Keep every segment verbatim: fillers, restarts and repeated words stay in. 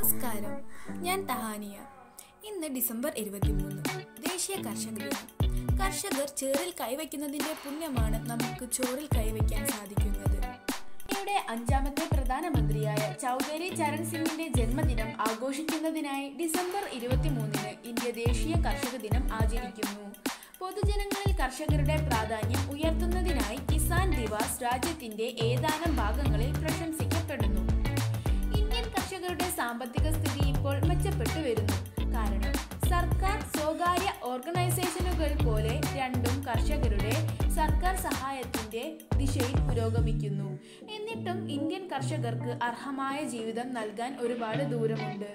നമസ്കാരം, ഞാൻ തഹാനിയ. ഇന്ന് ഡിസംബർ ഇരുപത്തിമൂന്ന്, ദേശീയ കർഷക ദിനം. കർഷകർ ചേറിൽ കൈവയ്ക്കുന്നതിന്റെ പുണ്യമാണ് നമുക്ക് ചോറിൽ കൈവയ്ക്കാൻ സാധിക്കുന്നത്. ഇന്ത്യയുടെ അഞ്ചാമത്തെ പ്രധാനമന്ത്രിയായ ചൗധരി ചരൺ സിംഗിന്റെ ജന്മദിനം ആഘോഷിക്കുന്നതിനായി ഡിസംബർ ഇരുപത്തിമൂന്നിന് ഇന്ത്യ ദേശീയ കർഷക ദിനം ആചരിക്കുന്നു. പൊതുജനങ്ങളിൽ കർഷകരുടെ പ്രാധാന്യം ഉയർത്തുന്നതിനായി കിസാൻ ദിവാസ് രാജ്യത്തിന്റെ ഏതാനും ഭാഗങ്ങളിൽ പ്രശംസിക്കപ്പെടുന്നു. ഇന്ത്യൻ കർഷകരുടെ സാമ്പത്തിക സ്ഥിതി ഇപ്പോൾ മെച്ചപ്പെട്ടു വരുന്നു. കാരണം സർക്കാർ, സ്വകാര്യ ഓർഗനൈസേഷനുകൾ പോലെ രണ്ടും കർഷകരുടെ സർക്കാർ സഹായത്തിന്റെ ദിശയിൽ പുരോഗമിക്കുന്നു. എന്നിട്ടും ഇന്ത്യൻ കർഷകർക്ക് അർഹമായ ജീവിതം നൽകാൻ ഒരുപാട് ദൂരമുണ്ട്.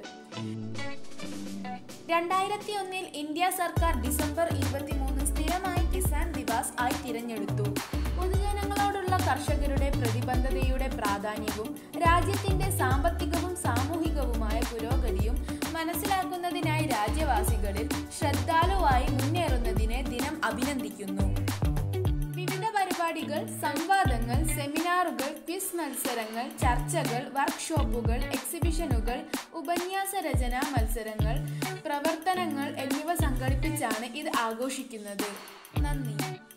രണ്ടായിരത്തി ഒന്നിൽ ഇന്ത്യ സർക്കാർ ഡിസംബർ ഇരുപത്തിമൂന്ന് സ്ഥിരമായി കിസാൻ ദിവാസ് ആയി തിരഞ്ഞെടുത്തു. പൊതുജനങ്ങളോടുള്ള കർഷകരുടെ പ്രതിബദ്ധതയുടെ പ്രാധാന്യവും രാജ്യത്തിന്റെ സാമ്പത്തികവും സാമൂഹികവുമായ പുരോഗതിയും മനസ്സിലാക്കുന്നതിനായി രാജ്യവാസികളിൽ ശ്രദ്ധാലുവായി മുന്നേറുന്നതിനെ ദിനം അഭിനന്ദിക്കുന്നു. വിവിധ പരിപാടികൾ, സംവാദങ്ങൾ, സെമിനാറുകൾ, ക്വിസ് മത്സരങ്ങൾ, ചർച്ചകൾ, വർക്ക്ഷോപ്പുകൾ, എക്സിബിഷനുകൾ, ഉപന്യാസ രചനാ മത്സരങ്ങൾ, പ്രവർത്തനങ്ങൾ എന്നിവ സംഘടിപ്പിച്ചാണ് ഇത് ആഘോഷിക്കുന്നത്. നന്ദി.